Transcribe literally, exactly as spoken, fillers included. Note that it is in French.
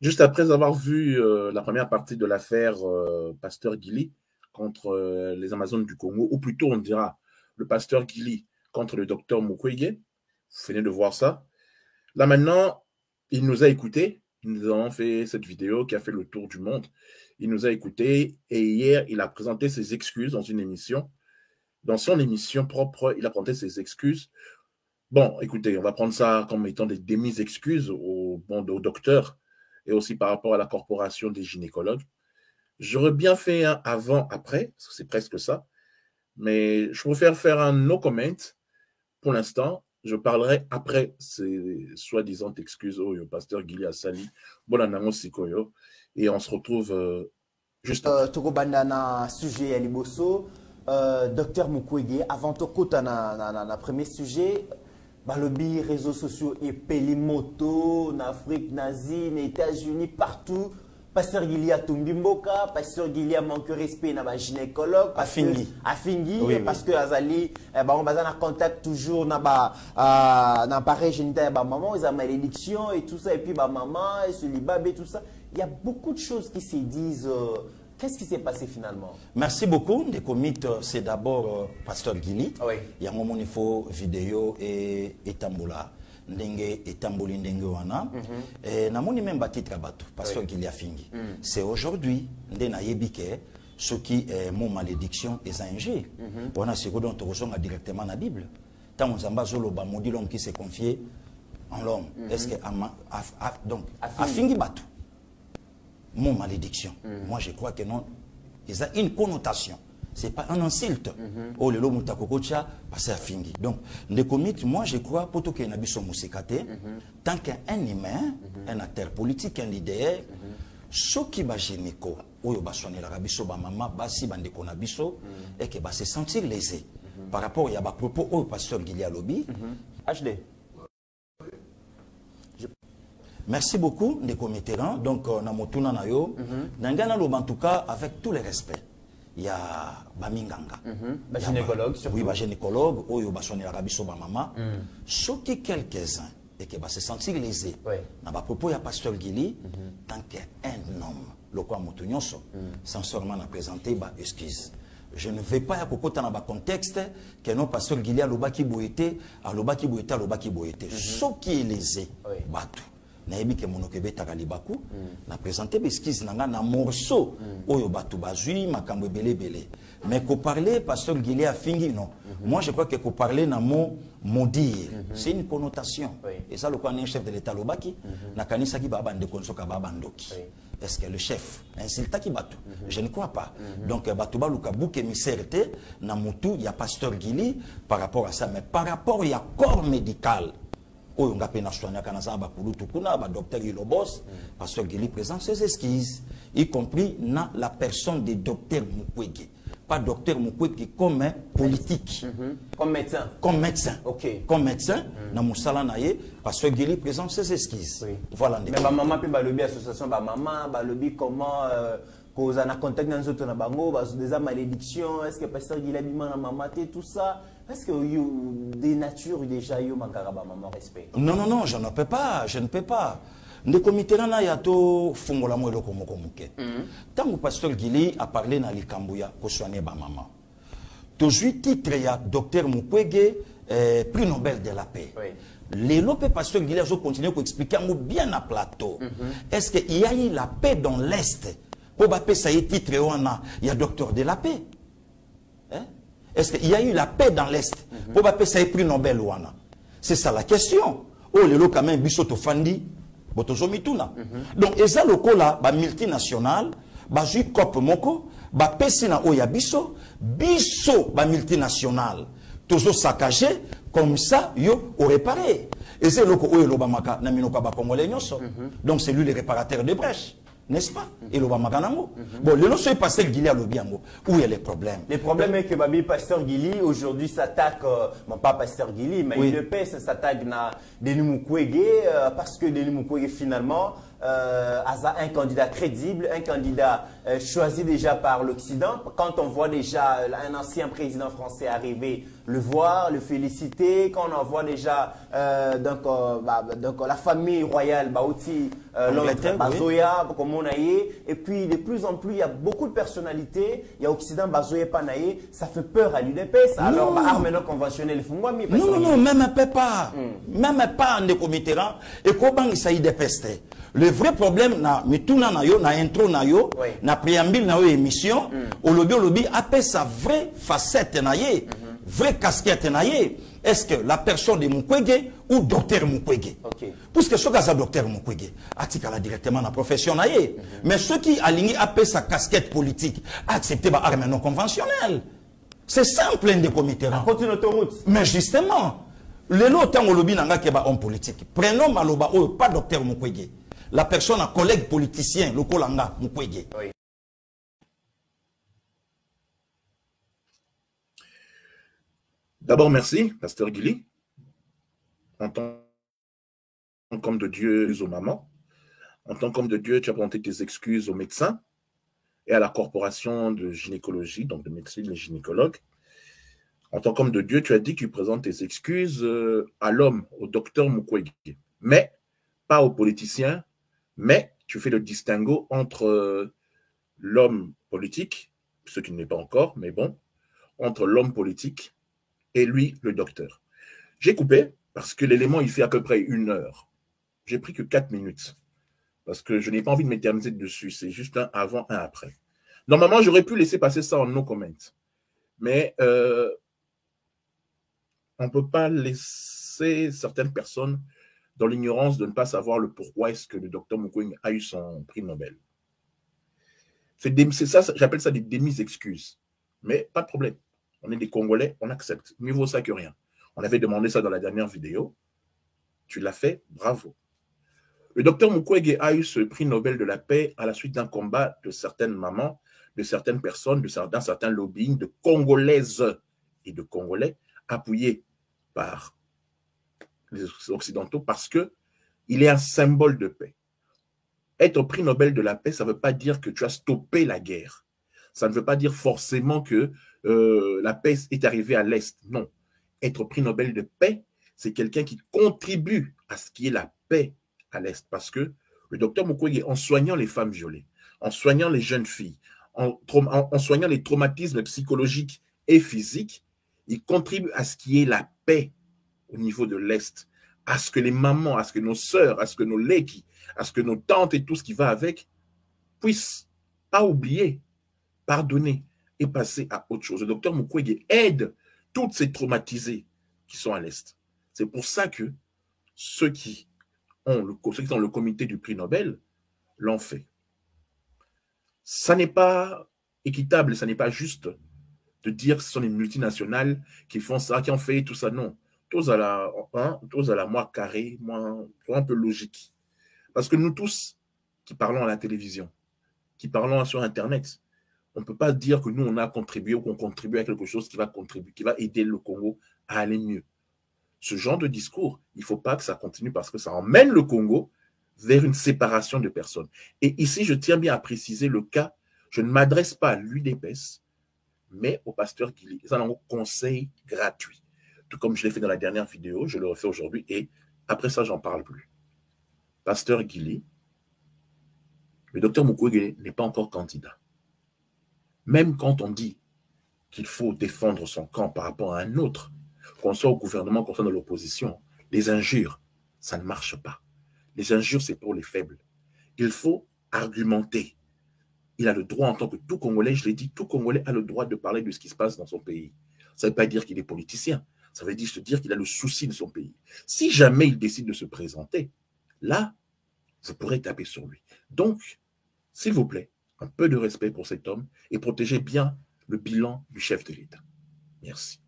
Juste après avoir vu euh, la première partie de l'affaire euh, Pasteur Guili contre euh, les Amazones du Congo, ou plutôt on dira le Pasteur Guili contre le docteur Mukwege, vous venez de voir ça. Là maintenant, il nous a écoutés, nous avons fait cette vidéo qui a fait le tour du monde, il nous a écoutés et hier il a présenté ses excuses dans une émission. Dans son émission propre, il a présenté ses excuses. Bon, écoutez, on va prendre ça comme étant des demi-excuses au, bon, au docteur et aussi par rapport à la corporation des gynécologues. J'aurais bien fait un avant-après, parce que c'est presque ça, mais je préfère faire un no comment pour l'instant. Je parlerai après ces soi-disant excuses au pasteur Guili Asali, Bonanango Sikoyo, et on se retrouve euh, juste après. Tokobanda sujet ya liboso, docteur Mukwege, avant tokota na na na, na premier sujet. Balobi, réseaux sociaux et Pelimoto, en Afrique, nazi, aux États-Unis, partout. Pasteur Guili a Tumbimboka, Pasteur Guili a manqué respect à ma gynécologue. Afingi. Afingi, Oui, parce oui. que Azali, on va en contact toujours dans l'appareil génital de maman, ils ont malédiction et tout ça, et puis ma maman, et ce libab et tout ça. Il y a beaucoup de choses qui se disent. Euh, Qu'est-ce qui s'est passé finalement? Merci beaucoup. Les comites, c'est d'abord euh, Pasteur Guili. Oui. Il y a un moment il faut vidéo et Etambola. Ndenge Etamboli ndenge wana. Et na moni même bâti trabato. Pasteur Guili a fini. C'est aujourd'hui, ndé na yebike, ce qui est mon malédiction et zangé. On a ce que dont on directement dans la Bible. Tant on s'en zolo ba maudit l'homme qui s'est confié en l'homme. Est-ce que donc a fini bateau? Mon malédiction. Mm. Moi, je crois que non. Il y a une connotation. Ce n'est pas un insulte. Oh, le lomo takokocha, passé à fingi. Donc, les comites, moi, je crois, pour tout qu'il y ait un musikate, tant qu'un humain, un acteur politique, un leader, ce qui va gêner, ou va sonner la rabiso, ba maman, ba si bande konabiso, et que va se sentir lésé. Par rapport à propos au pasteur Guili Alobi, H D. Merci beaucoup, Ndeko Mitterrand. Donc, on a motuna na yo. Nangana lo en tout cas, avec tous les respects. Il y a Baminganga. Ba gynécologue, surtout. Oui, ba gynécologue. Oyo ba sonné l'Arabie sur ba maman. Ce qui quelques-uns et qui va se sentir lésés. Dans ba propos, il y a pasteur Guili, tant qu'un homme, le quoi motunyoso, sans seulement à présenter ba excuse. Je ne vais pas y avoir dans le contexte que non pasteur Guili a l'obaki boité, a l'obaki boité, a l'obaki boité. Ce qui est lésé, batou. Nayebi ke monokebe takalibaku na présenter besquise nanga na morceau oyo batu bazui makambo belé belé mais ko parler pasteur Guili a fingi non moi je crois que ko parler na mot maudire c'est une connotation et ça le quoi un chef de l'état lobaki na kanisa ki baba ndeko nsoka baba ndoki est-ce que le chef insulta ki batu je ne crois pas donc batu baluka bouke miserte na mutu ya pasteur Guili par rapport à ça mais par rapport ya corps médical oyo nga pena soigner kana za ba kulutu kuna ba docteur Ilobos pasteur Guili présente ses esquisses y compris na la personne de docteur Mukwege pas docteur Mukwege comme un politique mm-hmm. comme médecin comme médecin OK comme médecin mm. na musala na ye pasteur Guili présente ses esquisses oui. Voilà mais ba maman pe ba lobby association ba maman ba lobby comment euh, cause en contact dans autres na bango ba des malédiction est-ce que pasteur Guili a bima na maman tout ça. Est-ce que vous des natures déjà yo makaraba maman respect? Non non non, je ne peux pas, je ne peux pas. Ne comité na ya to fungola mo eloko moko muke. Tant que pasteur Guili a parlé na likambuya ko soigner ba maman. Toujours titre ya docteur Mukwege eh, prix Nobel de la paix. Oui. Les lopes pasteur Guili a continué à expliquer bien à plateau. Mm -hmm. Est-ce qu'il y a eu la paix dans l'est? Pour ba paix ça y titre on a, il y a docteur de la paix. Hein? Est-ce qu'il y a eu la paix dans l'Est? Pour que ça ait pris Nobel ou non? C'est ça la question. Oh, les locaux, même, bisoto fandi, botozo mituna. Donc, et ça, le là, ba multinational, ba jui cop moko, ba pesina oya biso, biso ba multinational, tozo saccagé, comme ça, yo, au réparé. Et c'est le ko oyo lobamaka, na minoka ba congolais nyoso. Donc, c'est lui le réparateur de brèches. N'est-ce pas? Et le Bamaganango. Bon, le nom c'est pasteur Guili à l'Obiango. Où il y a les problèmes? Le problème est que Babi pasteur Guili aujourd'hui s'attaque, euh, bon pas pasteur Guili, mais oui. Il le paie, s'attaque à Denis Mukwege euh, parce que Denis Mukwege finalement euh, un candidat crédible, un candidat euh, choisi déjà par l'Occident. Quand on voit déjà un ancien président français arriver, le voir, le féliciter, quand on en voit déjà euh, donc, euh, bah, donc, la famille royale, bah, aussi, euh, Bazoya, oui. Comme on a eu, et puis de plus en plus, il y a beaucoup de personnalités, il y a Occident, Bazoya, Panaye, ça fait peur à l'U D P S. Alors, bah, armes non conventionnelles, non, non, non, même un peu pas, mm. même pas en décomitérant, et comment il s'agit de pester. Le vrai problème, na mituna na yo, na intro na yo, oui. na préambule na yo émission, mm. au lobby, au lobby, appelle sa vraie facette na ye, mm -hmm. vraie casquette na ye. Est-ce que la personne de Mukwege ou docteur Mukwege? Okay. Puisque ce gars docteur Mukwege, atikala directement dans la profession na ye. Mm -hmm. Mais ceux qui alignent appellent sa casquette politique, accepter ba armes non conventionnelles. C'est simple, un des comités. Mais justement, le lot temps au lobby n'a pas homme politique. Prenons Maloba, pas docteur Mukwege. La personne, un collègue politicien, le Kolanga Mukwege. Oui. D'abord, merci, pasteur Guili. En tant qu'homme de Dieu aux mamans, en tant qu'homme de Dieu, tu as présenté tes excuses aux médecins et à la corporation de gynécologie, donc de médecine et gynécologues. En tant qu'homme de Dieu, tu as dit que tu présentes tes excuses à l'homme, au docteur Mukwege, mais pas aux politiciens, mais tu fais le distinguo entre l'homme politique, ce qui n'est pas encore, mais bon, entre l'homme politique et lui, le docteur. J'ai coupé parce que l'élément, il fait à peu près une heure. J'ai pris que quatre minutes parce que je n'ai pas envie de m'éterniser dessus. C'est juste un avant, un après. Normalement, j'aurais pu laisser passer ça en no comment. Mais euh, on ne peut pas laisser certaines personnes dans l'ignorance de ne pas savoir le pourquoi est-ce que le docteur Mukwege a eu son prix Nobel. C'est ça, j'appelle ça des demi-excuses. Mais pas de problème. On est des Congolais, on accepte. Mieux vaut ça que rien. On avait demandé ça dans la dernière vidéo. Tu l'as fait, bravo. Le docteur Mukwege a eu ce prix Nobel de la paix à la suite d'un combat de certaines mamans, de certaines personnes, d'un certain lobbying de Congolaises et de Congolais appuyés par les Occidentaux parce qu'il est un symbole de paix. Être prix Nobel de la paix, ça ne veut pas dire que tu as stoppé la guerre. Ça ne veut pas dire forcément que euh, la paix est arrivée à l'Est. Non. Être prix Nobel de paix, c'est quelqu'un qui contribue à ce qui est la paix à l'Est. Parce que le docteur Mukwege, en soignant les femmes violées, en soignant les jeunes filles, en, en, en soignant les traumatismes psychologiques et physiques, il contribue à ce qui est la paix au niveau de l'Est, à ce que les mamans, à ce que nos sœurs, à ce que nos léquis, à ce que nos tantes et tout ce qui va avec puissent pas oublier, pardonner et passer à autre chose. Le docteur Mukwege aide toutes ces traumatisés qui sont à l'Est. C'est pour ça que ceux qui ont le, ceux qui ont le comité du prix Nobel l'ont fait. Ça n'est pas équitable, ça n'est pas juste de dire que ce sont les multinationales qui font ça, qui ont fait tout ça. Non. Tous à la, hein, tous à la moi carré, moi, un peu logique. Parce que nous tous qui parlons à la télévision, qui parlons sur Internet, on ne peut pas dire que nous, on a contribué ou qu'on contribue à quelque chose qui va contribuer, qui va aider le Congo à aller mieux. Ce genre de discours, il ne faut pas que ça continue parce que ça emmène le Congo vers une séparation de personnes. Et ici, je tiens bien à préciser le cas, je ne m'adresse pas à l'U D P S, mais au pasteur Guili. C'est un conseil gratuit. Tout comme je l'ai fait dans la dernière vidéo, je le refais aujourd'hui et après ça, j'en parle plus. Pasteur Guili, le docteur Mukwege n'est pas encore candidat. Même quand on dit qu'il faut défendre son camp par rapport à un autre, qu'on soit au gouvernement, qu'on soit dans l'opposition, les injures, ça ne marche pas. Les injures, c'est pour les faibles. Il faut argumenter. Il a le droit, en tant que tout Congolais, je l'ai dit, tout Congolais a le droit de parler de ce qui se passe dans son pays. Ça ne veut pas dire qu'il est politicien. Ça veut dire se dire qu'il a le souci de son pays. Si jamais il décide de se présenter, là, vous pourrez taper sur lui. Donc, s'il vous plaît, un peu de respect pour cet homme et protégez bien le bilan du chef de l'État. Merci.